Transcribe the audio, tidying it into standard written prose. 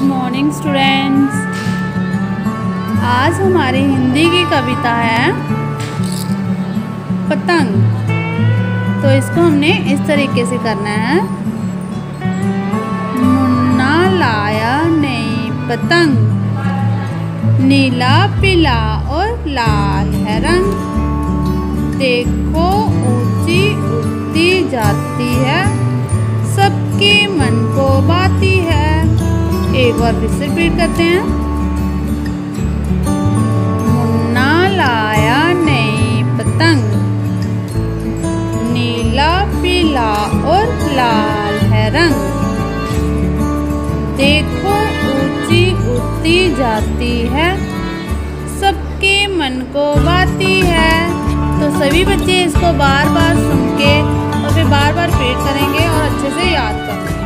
Morning students. आज हमारी हिंदी की कविता है पतंग। तो इसको हमने इस तरीके से करना है। मुन्ना लाया नई पतंग, नीला पीला और लाल है रंग। देखो ऊंची उड़ती जाती है, सबके मन को भाती है। एक बार फिर से रिपीट करते हैं। मुन्ना लाया नई पतंग, नीला पीला और लाल है रंग। देखो ऊंची उड़ती जाती है, सबके मन को भाती है। तो सभी बच्चे इसको बार बार सुन के और फिर बार बार रिपीट करेंगे और अच्छे से याद करेंगे।